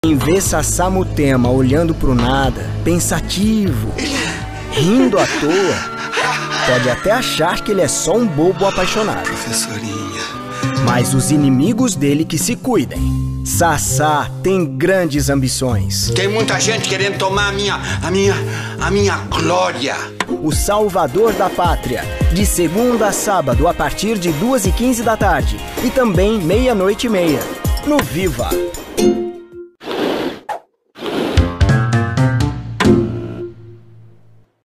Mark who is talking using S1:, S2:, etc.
S1: Quem vê Sassamutema olhando pro nada, pensativo, rindo à toa, pode até achar que ele é só um bobo apaixonado.
S2: Professorinha.
S1: Mas os inimigos dele que se cuidem. Sassá tem grandes ambições.
S2: Tem muita gente querendo tomar a minha glória.
S1: O Salvador da Pátria, de segunda a sábado, a partir de 2h15 da tarde. E também 00:30, no Viva!